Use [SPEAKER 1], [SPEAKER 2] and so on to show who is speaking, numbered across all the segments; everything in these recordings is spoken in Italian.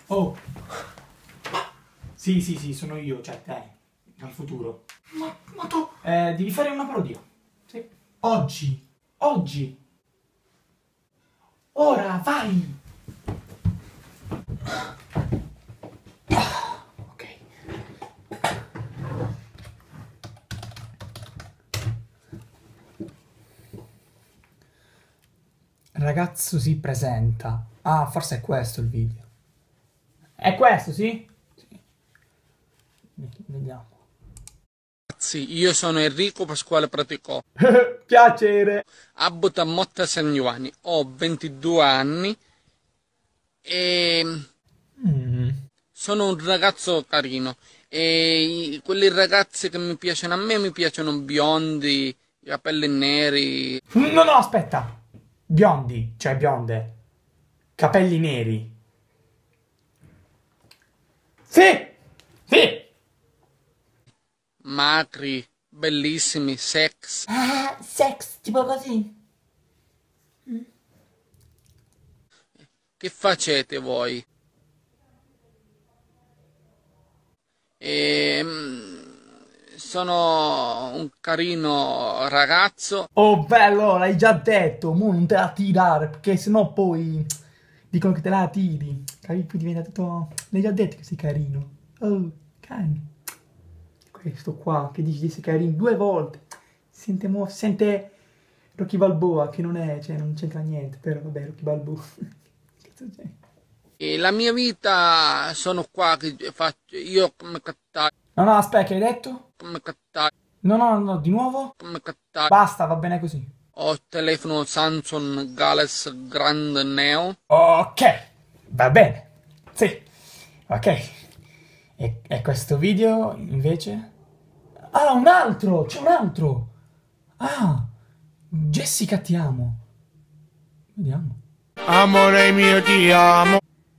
[SPEAKER 1] Oh, sì, sono io, cioè te, dal futuro. Ma tu? Devi fare una parodia. Sì. Oggi. Ora, vai! Ok. Ragazzo si presenta. Ah, forse è questo il video. È questo, sì? Sì. Vediamo.
[SPEAKER 2] Ragazzi, io sono Enrico Pasquale Praticò,
[SPEAKER 1] Piacere.
[SPEAKER 2] abito a Motta San Giovanni, ho 22 anni e sono un ragazzo carino. E quelli ragazzi che mi piacciono a me mi piacciono biondi, i capelli neri.
[SPEAKER 1] No, aspetta. Biondi, cioè bionde. Capelli neri. Sì!
[SPEAKER 2] Macri, bellissimi, sex.
[SPEAKER 1] Ah, sex, tipo così.
[SPEAKER 2] Che facete voi? Sono un carino ragazzo.
[SPEAKER 1] Oh, bello, l'hai già detto. Mo non te la tirare, perché sennò poi dicono che te la tiri. Capi? Poi diventa tutto... L'hai già detto che sei carino. Oh, cani. Questo qua, che dici di essere carino 2 volte. Sente Rocky Balboa, che non è, cioè non c'entra niente, però vabbè, Rocky Balboa. Che cazzo c'è?
[SPEAKER 2] E la mia vita sono qua che faccio io come cattare,
[SPEAKER 1] No, aspetta, che hai detto?
[SPEAKER 2] come cattare,
[SPEAKER 1] No, di nuovo?
[SPEAKER 2] come cattare.
[SPEAKER 1] Basta, va bene così.
[SPEAKER 2] Ho il telefono Samsung Galaxy Grand Neo.
[SPEAKER 1] Ok, va bene. Sì, ok. E questo video invece? Ah, un altro! C'è un altro! Ah, Jessica ti amo. Vediamo.
[SPEAKER 3] Amore mio ti amo.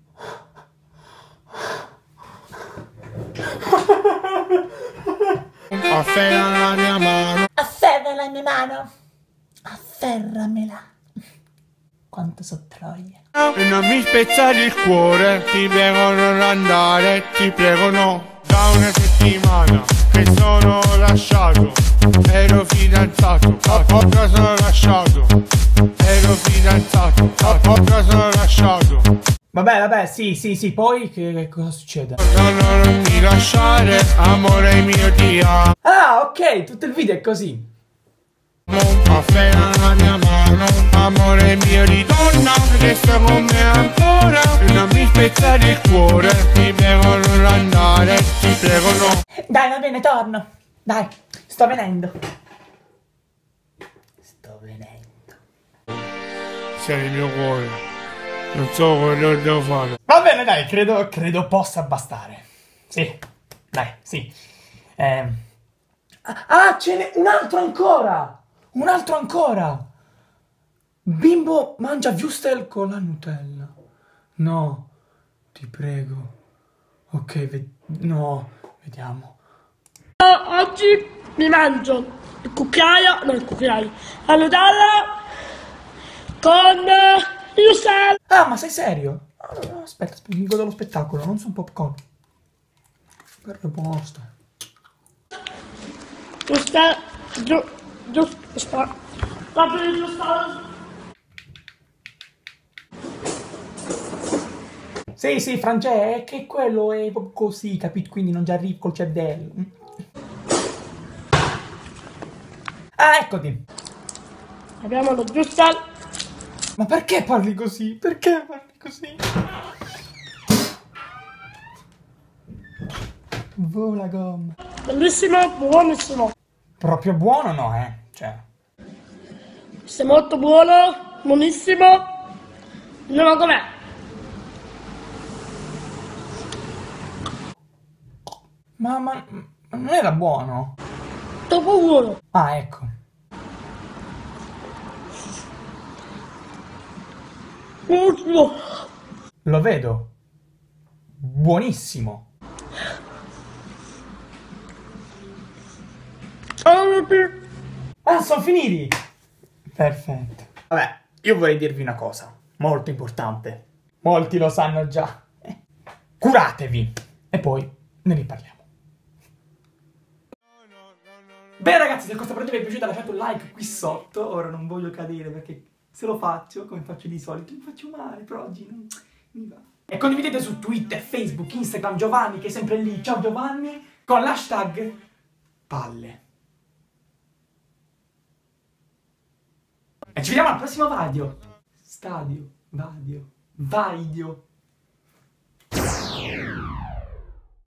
[SPEAKER 3] Afferra la mia mano.
[SPEAKER 1] Afferra la mia mano. Afferramela. Quanto so troia.
[SPEAKER 3] E non mi spezzare il cuore. Ti prego non andare. Ti prego no. Da una settimana che sono lasciato. Ero fidanzato. Ora sono lasciato. Ero fidanzato. Ora sono lasciato.
[SPEAKER 1] Vabbè, sì, poi che cosa succede?
[SPEAKER 3] No, non mi lasciare. Amore mio ti amo.
[SPEAKER 1] Ah, ok, tutto il video è così.
[SPEAKER 3] Afferra la mia mano, amore mio di donna, resta con me ancora. E non mi spezzare il cuore, ti prego non andare, ti prego no.
[SPEAKER 1] Dai, va bene, torno. Dai, sto venendo.
[SPEAKER 3] Sei il mio cuore, non so quello che devo fare.
[SPEAKER 1] Va bene, dai, credo possa bastare. Sì, dai, sì. Ah, ce n'è un altro ancora! Un altro ancora! Bimbo mangia wurstel con la Nutella. No, ti prego. Ok, no, vediamo.
[SPEAKER 4] Oggi mi mangio il cucchiaio, la Nutella con il sale.
[SPEAKER 1] Ah, ma sei serio? No, aspetta, mi godo lo spettacolo, non sono popcorn. Per posto.
[SPEAKER 4] Giusto.
[SPEAKER 1] Sì, Francesco, è che quello è proprio così, capito? Quindi non ci arrivi col cervello. Ah, eccoti.
[SPEAKER 4] Abbiamo lo giusto.
[SPEAKER 1] Ma perché parli così? Perché parli così? Vola gomma.
[SPEAKER 4] Bellissimo, buonissimo.
[SPEAKER 1] Proprio buono no, Cioè.
[SPEAKER 4] Sei molto buono, buonissimo. Andiamo com'è?
[SPEAKER 1] Ma non era buono?
[SPEAKER 4] Troppo buono.
[SPEAKER 1] Ah, ecco.
[SPEAKER 4] Buonissimo.
[SPEAKER 1] Lo vedo. Buonissimo. Ah, sono finiti! Perfetto. Vabbè, io vorrei dirvi una cosa molto importante. Molti lo sanno già. curatevi e poi ne riparliamo. Bene ragazzi, se questo progetto vi è piaciuto lasciate un like qui sotto. Ora non voglio cadere perché se lo faccio, come faccio di solito, mi faccio male, però oggi non mi va. E condividete su Twitter, Facebook, Instagram Giovanni, che è sempre lì, ciao Giovanni, con l'hashtag palle. E ci vediamo al prossimo video. Vadio.